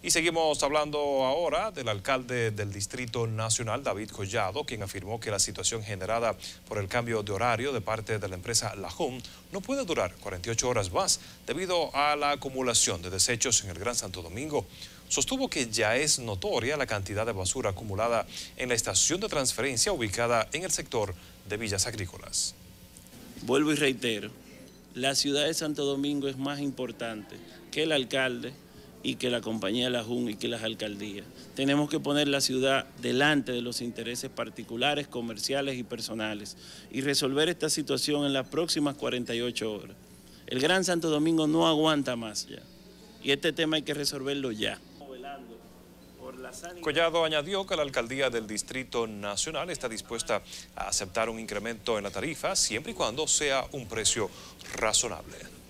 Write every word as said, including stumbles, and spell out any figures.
Y seguimos hablando ahora del alcalde del Distrito Nacional, David Collado, quien afirmó que la situación generada por el cambio de horario de parte de la empresa Lajum no puede durar cuarenta y ocho horas más debido a la acumulación de desechos en el Gran Santo Domingo. Sostuvo que ya es notoria la cantidad de basura acumulada en la estación de transferencia ubicada en el sector de Villas Agrícolas. Vuelvo y reitero, la ciudad de Santo Domingo es más importante que el alcalde y que la compañía Lajum y que las alcaldías. Tenemos que poner la ciudad delante de los intereses particulares, comerciales y personales y resolver esta situación en las próximas cuarenta y ocho horas. El Gran Santo Domingo no aguanta más ya y este tema hay que resolverlo ya. Collado añadió que la alcaldía del Distrito Nacional está dispuesta a aceptar un incremento en la tarifa siempre y cuando sea un precio razonable.